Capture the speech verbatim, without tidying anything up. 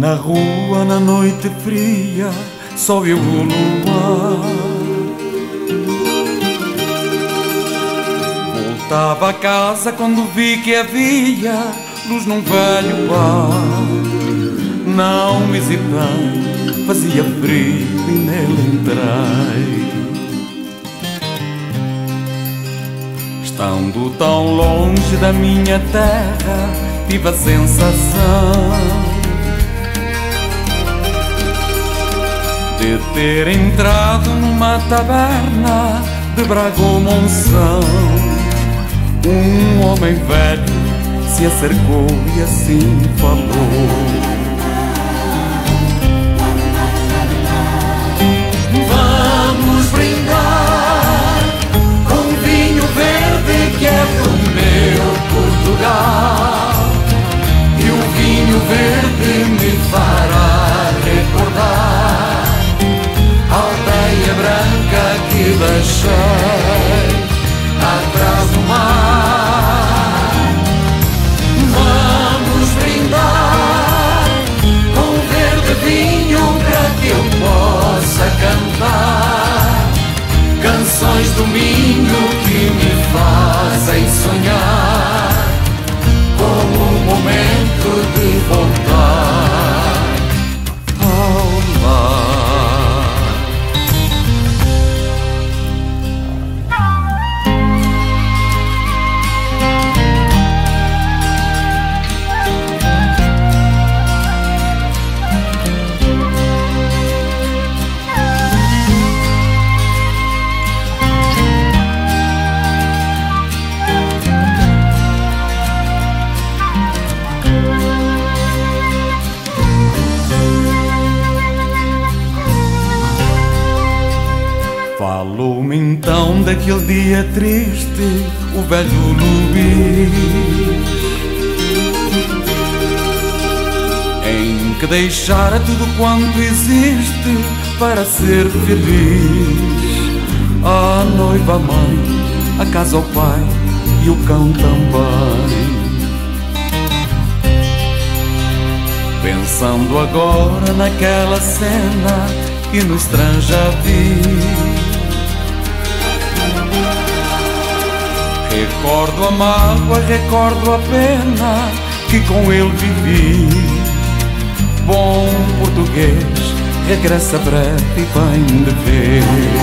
na rua, na noite fria, só viu o luar. Voltava a casa quando vi que havia luz num velho bar. Não hesitei, fazia frio e nele entrei. Estando tão longe da minha terra, tive a sensação de ter entrado numa taberna de Braga ou Monção. Um homem velho se acercou e assim falou: vamos brindar com vinho verde que é do meu Portugal. E o vinho verde me fará recordar a aldeia branca que deixei atrás do mar. Vamos brindar com verde vinho para que eu possa cantar canções do Minho que me fazem sonhar com o momento de voltar ao lar. Falou-me então daquele dia triste, o velho Luís, em que deixara tudo quanto existe para ser feliz. A noiva, a mãe, a casa, o pai e o cão também. Pensando agora naquela cena que no estranha vi, recordo a mágoa, recordo a pena que com ele vivi. Bom português, regressa breve e vem de ver.